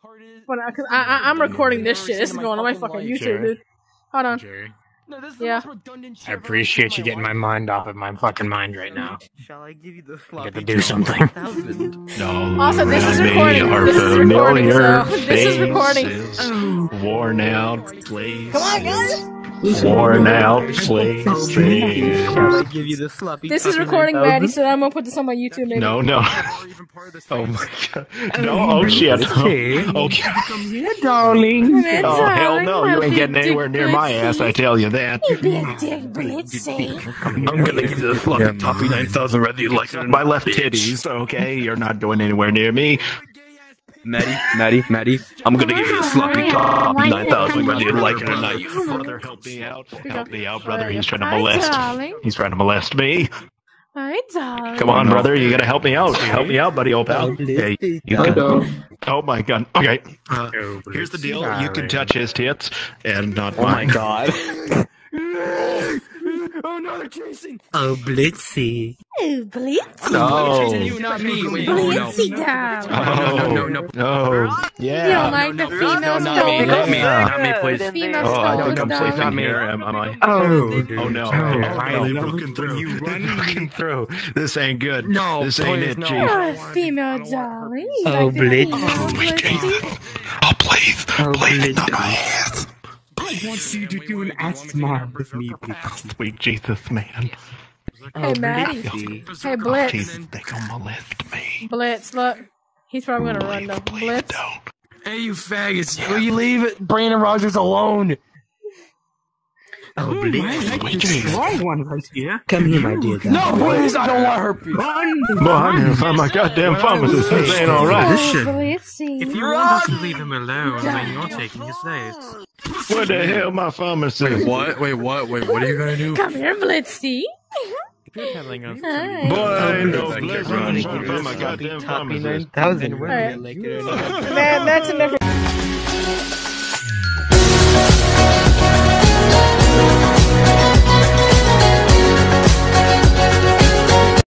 Cause I'm recording this shit. This is going on my fucking YouTube, dude. Hold on. Jerry. Yeah. I appreciate you getting my mind off of my fucking mind right now. Shall I give you the I floppy? get to do something. No, Also, this is recording. This is recording. So this is recording. Worn out, please. Come on, guys. Worn out, please. Shall I give you the sloppy? This is recording, Maddie. So I'm gonna put this on my YouTube. Maybe. No. Oh my god. No, oh shit. Okay. Come here, darling. Oh hell no, you ain't getting anywhere near my ass, I tell you that. I'm gonna give you the floppy toppy 9000 whether you like it in my left titties, okay? You're not going anywhere near me. Maddie, I'm gonna give you the sloppy toppy 9000 whether you like it or not. You brother, help me out, brother. He's trying to molest. He's trying to molest me. Hi, darling. Come on, brother, you gotta help me out. Help me out, buddy, old pal. Hey, you can. Oh my god. Okay. Here's the deal. You can touch his tits and not mine. Oh my god. Oh no, they're chasing! Oh, Blitzy. Oh, Blitzy. No. You, not me. Wait, Blitzy down. No. You Yeah. don't like the female not me, not me, Stolas? not me, please. Female Oh, I think I'm Stolas safe down. in here, am I? Oh, Oh no. Oh, no. Broken through. Broken through. This ain't good. No, This ain't please, it, no. Chief. Oh, female darling. You Oh, like the Blitzy. female Blitzy? Oh, please. Oh, Please, not Blitzy. my ass. I want you to do an ASMR with me, please. Sweet Jesus, man. Hey, Maddie. Blitzy. Hey, Blitz. Jesus, they gonna molest me. Blitz, look. He's probably gonna run though. Please Blitz. don't. Hey, you faggots! Will you leave it, Brandon Rogers alone? Oh, Blitzy. Sweet Jesus. one right here. Come here, my dear. No, please, I don't want her. Boy, I'm gonna find my goddamn pharmacist. This ain't alright. Oh, Blitzy. If you want us to leave him alone, then you're taking his place. Where the hell my pharmacist? What? Wait, what are you gonna do? Come here, Blitzy. You're telling us Hi. Boy, no Like blizzard. you're running I'm your my goddamn Toppy pharmacist. 9000. Alright. Like it or not. Man, that's enough.